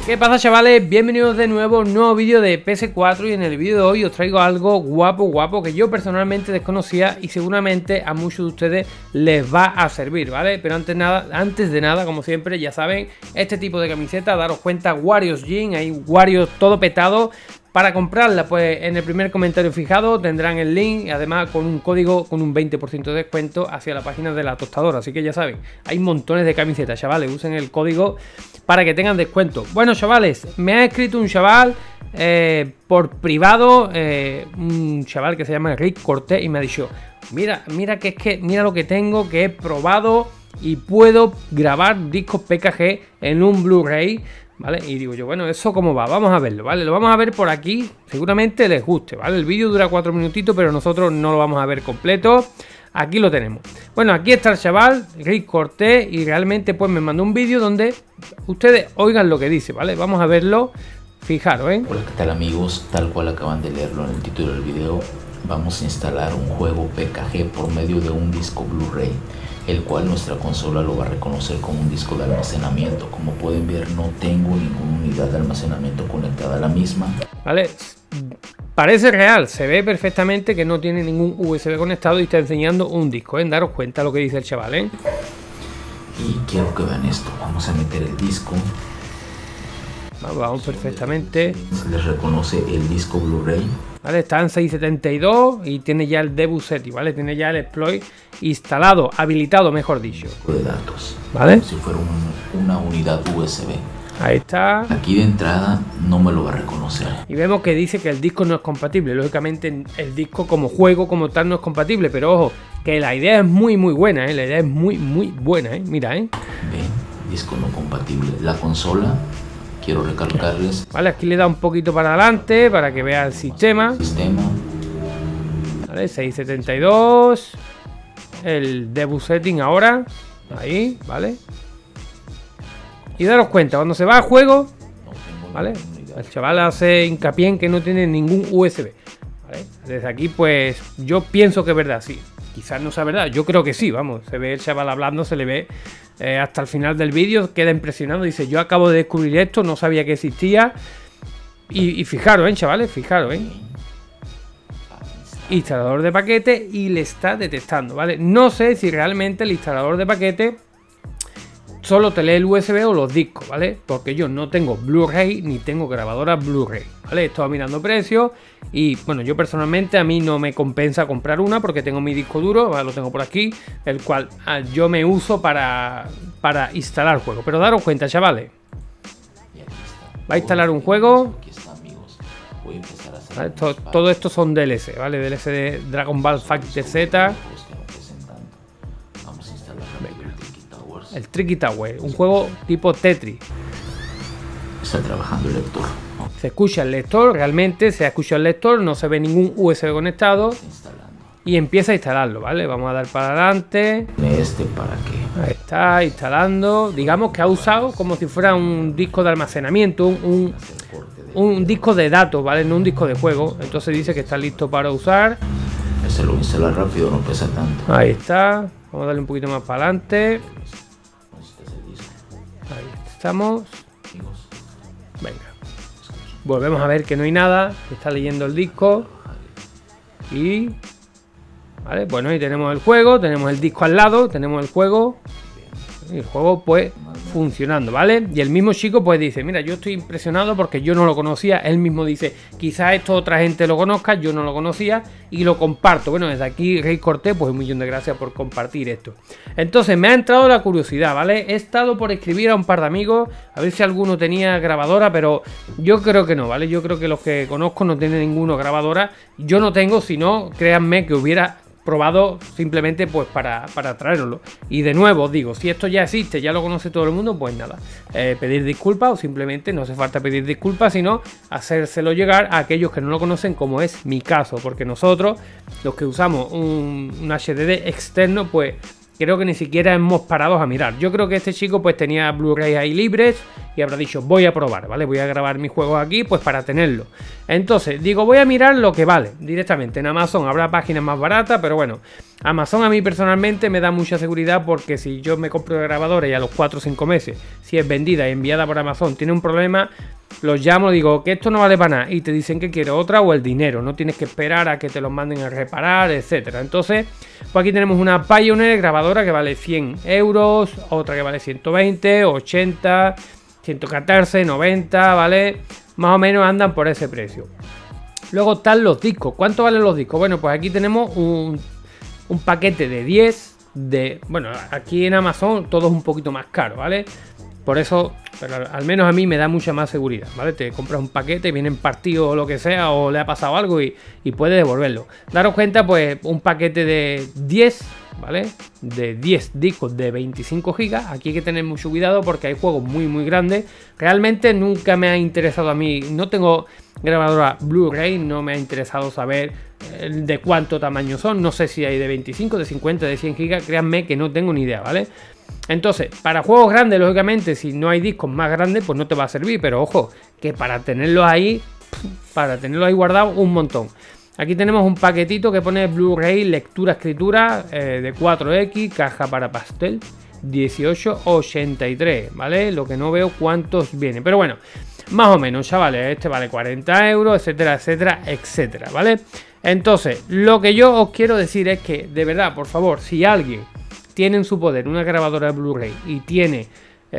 ¿Qué pasa, chavales? Bienvenidos de nuevo a un nuevo vídeo de PS4 y en el vídeo de hoy os traigo algo guapo que yo personalmente desconocía y seguramente a muchos de ustedes les va a servir, ¿vale? Pero antes de nada, como siempre, ya saben, este tipo de camiseta, daros cuenta, Warriors Jean, hay Warriors todo petado. Para comprarla, pues en el primer comentario fijado tendrán el link y además con un código con un 20% de descuento hacia la página de la tostadora. Así que ya saben, hay montones de camisetas, chavales, usen el código para que tengan descuento. Bueno, chavales, me ha escrito un chaval por privado, un chaval que se llama Rick Cortés, y me ha dicho, mira lo que tengo, que he probado y puedo grabar discos PKG en un Blu-ray, ¿vale? Y digo yo, bueno, ¿eso cómo va? Vamos a verlo, ¿vale? Lo vamos a ver por aquí, seguramente les guste, ¿vale? El vídeo dura 4 minutitos, pero nosotros no lo vamos a ver completo. Aquí lo tenemos. Bueno, aquí está el chaval, Rick Cortés, y realmente pues me mandó un vídeo donde ustedes oigan lo que dice, ¿vale? Vamos a verlo, fijaros, ¿eh? Hola, ¿qué tal, amigos? Tal cual acaban de leerlo en el título del video, vamos a instalar un juego PKG por medio de un disco Blu-ray, el cual nuestra consola lo va a reconocer como un disco de almacenamiento. Como pueden ver, no tengo ninguna unidad de almacenamiento conectada a la misma, ¿vale? Parece real, se ve perfectamente que no tiene ningún USB conectado y está enseñando un disco, ¿eh? Daros cuenta lo que dice el chaval, ¿eh? Y quiero que vean esto. Vamos a meter el disco. Vamos perfectamente. Les reconoce el disco Blu-ray. ¿Vale? Está en 672 y tiene ya el debug setting, ¿vale? Tiene ya el exploit instalado, habilitado, mejor dicho. De datos, ¿vale? Como si fuera una unidad USB. Ahí está. Aquí de entrada no me lo va a reconocer. Y vemos que dice que el disco no es compatible. Lógicamente el disco como juego, como tal, no es compatible. Pero ojo, que la idea es muy buena, ¿eh? La idea es muy buena, ¿eh? Mira, ¿eh? Ven, disco no compatible. La consola, quiero recalcarles. Vale, aquí le da un poquito para adelante para que vea el sistema. Vale, 672. El debug setting ahora. Ahí, ¿vale? Y daros cuenta, cuando se va a juego, ¿vale? El chaval hace hincapié en que no tiene ningún USB, ¿vale? Desde aquí, pues, yo pienso que es verdad, sí. Quizás no sea verdad, yo creo que sí, vamos. Se ve el chaval hablando, se le ve hasta el final del vídeo, queda impresionado. Dice, yo acabo de descubrir esto, no sabía que existía. Y fijaros, chavales, fijaros, instalador de paquete y le está detectando, ¿vale? No sé si realmente el instalador de paquete solo te lee el USB o los discos, ¿vale? Porque yo no tengo Blu-ray ni tengo grabadora Blu-ray, ¿vale? He estado mirando precios y, bueno, yo personalmente a mí no me compensa comprar una porque tengo mi disco duro, ¿vale? Lo tengo por aquí, el cual yo me uso para instalar juegos. Pero daros cuenta, chavales, va a instalar un juego, ¿vale? Todo esto son DLC, ¿vale? DLC de Dragon Ball Fighter Z. El Tricky Tower, un juego tipo Tetris. Está trabajando el lector. Se escucha el lector, realmente se escucha el lector, no se ve ningún USB conectado. Y empieza a instalarlo, ¿vale? Vamos a dar para adelante. ¿Para qué? Ahí está, instalando. Digamos que ha usado como si fuera un disco de almacenamiento, un disco de datos, ¿vale? No un disco de juego. Entonces dice que está listo para usar. Ese lo instala rápido, no pesa tanto. Ahí está. Vamos a darle un poquito más para adelante. Ahí estamos. Venga. Volvemos a ver que no hay nada. Está leyendo el disco. Y... vale, bueno, ahí tenemos el juego. Tenemos el disco al lado. Tenemos el juego. Y el juego pues funcionando, ¿vale? Y el mismo chico pues dice, mira, yo estoy impresionado porque yo no lo conocía. Él mismo dice, quizás esto otra gente lo conozca, yo no lo conocía y lo comparto. Bueno, desde aquí, Rey Cortés, pues un millón de gracias por compartir esto. Entonces me ha entrado la curiosidad, ¿vale? He estado por escribir a un par de amigos a ver si alguno tenía grabadora, pero yo creo que no, ¿vale? Yo creo que los que conozco no tienen ninguno grabadora. Yo no tengo, si no, créanme que hubiera probado simplemente pues para traeroslo. Y de nuevo os digo, si esto ya existe, ya lo conoce todo el mundo, pues nada, pedir disculpas, o simplemente no hace falta pedir disculpas, sino hacérselo llegar a aquellos que no lo conocen, como es mi caso, porque nosotros, los que usamos un HDD externo, pues creo que ni siquiera hemos parado a mirar. Yo creo que este chico pues tenía Blu-ray ahí libres y habrá dicho, voy a probar, ¿vale? Voy a grabar mis juegos aquí pues para tenerlo. Entonces, digo, voy a mirar lo que vale directamente. En Amazon habrá páginas más baratas, pero bueno, Amazon a mí personalmente me da mucha seguridad, porque si yo me compro grabadora y a los 4 o 5 meses, si es vendida y enviada por Amazon, tiene un problema, los llamo, digo que esto no vale para nada y te dicen que quiero otra o el dinero, no tienes que esperar a que te los manden a reparar, etcétera. Entonces, pues aquí tenemos una Pioneer grabadora que vale 100 euros, otra que vale 120, 80, 114, 90, ¿vale? Más o menos andan por ese precio. Luego están los discos. ¿Cuánto valen los discos? Bueno, pues aquí tenemos un paquete de 10 bueno, aquí en Amazon todo es un poquito más caro, ¿vale? Por eso, pero al menos a mí me da mucha más seguridad, ¿vale? Te compras un paquete, vienen partidos o lo que sea, o le ha pasado algo y puedes devolverlo. Daros cuenta, pues, un paquete de 10, ¿vale? De 10 discos de 25 gigas. Aquí hay que tener mucho cuidado porque hay juegos muy grandes. Realmente nunca me ha interesado a mí, no tengo grabadora Blu-ray, no me ha interesado saber de cuánto tamaño son. No sé si hay de 25, de 50, de 100 gigas, créanme que no tengo ni idea, ¿vale? Entonces, para juegos grandes, lógicamente, si no hay discos más grandes, pues no te va a servir. Pero ojo, que para tenerlos ahí guardado un montón. Aquí tenemos un paquetito que pone Blu-ray, lectura, escritura, de 4X, caja para pastel, 18,83, ¿vale? Lo que no veo cuántos vienen, pero bueno, más o menos, chavales, este vale 40 euros, etcétera, etcétera, etcétera, ¿vale? Entonces, lo que yo os quiero decir es que, de verdad, por favor, si alguien tiene en su poder una grabadora de Blu-ray y tiene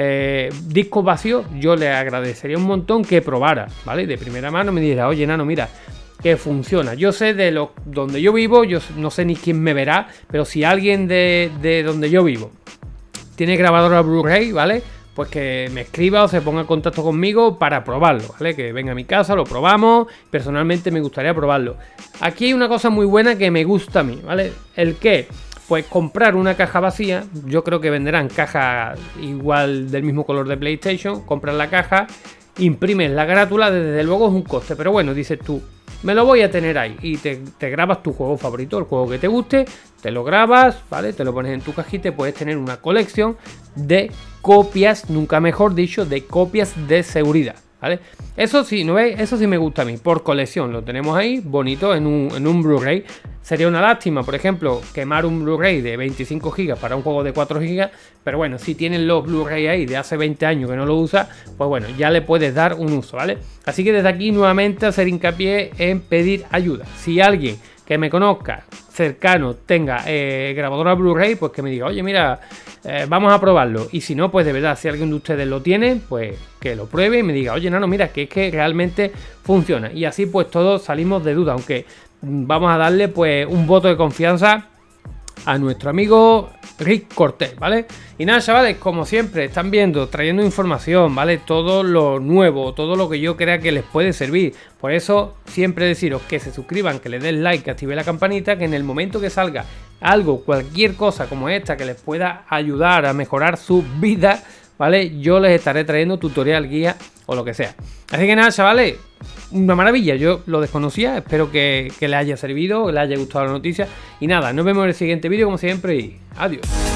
discos vacíos, yo le agradecería un montón que probara, ¿vale? De primera mano me dijera, oye, Nano, mira, que funciona. Yo sé de donde yo vivo, yo no sé ni quién me verá, pero si alguien de donde yo vivo tiene grabadora Blu-ray, ¿vale? Pues que me escriba o se ponga en contacto conmigo para probarlo, ¿vale? Que venga a mi casa, lo probamos. Personalmente me gustaría probarlo. Aquí hay una cosa muy buena que me gusta a mí, ¿vale? El que, pues comprar una caja vacía. Yo creo que venderán cajas igual del mismo color de PlayStation. Compras la caja, imprimes la carátula, desde luego es un coste, pero bueno, dices tú, me lo voy a tener ahí y te grabas tu juego favorito, el juego que te guste, te lo grabas, ¿vale? Te lo pones en tu cajita y puedes tener una colección de copias, nunca mejor dicho, de copias de seguridad, ¿vale? Eso sí, ¿no veis? Eso sí me gusta a mí, por colección, lo tenemos ahí, bonito, en un Blu-ray. Sería una lástima, por ejemplo, quemar un Blu-ray de 25 GB para un juego de 4 GB, pero bueno, si tienen los Blu-ray ahí de hace 20 años que no lo usa, pues bueno, ya le puedes dar un uso, ¿vale? Así que desde aquí nuevamente hacer hincapié en pedir ayuda. Si alguien que me conozca cercano tenga grabadora Blu-ray, pues que me diga, oye, mira, vamos a probarlo. Y si no, pues de verdad, si alguien de ustedes lo tiene, pues que lo pruebe y me diga, oye, Nano, mira, que es que realmente funciona. Y así pues todos salimos de duda, aunque vamos a darle pues un voto de confianza a nuestro amigo Rick Cortés, ¿vale? Y nada, chavales, como siempre, están viendo, trayendo información, ¿vale? Todo lo nuevo, todo lo que yo crea que les puede servir. Por eso, siempre deciros que se suscriban, que le den like, que activen la campanita, que en el momento que salga algo, cualquier cosa como esta que les pueda ayudar a mejorar su vida, ¿vale? Yo les estaré trayendo tutorial, guía o lo que sea. Así que nada, chavales, una maravilla, yo lo desconocía, espero que les haya servido, que les haya gustado la noticia. Y nada, nos vemos en el siguiente vídeo como siempre y adiós.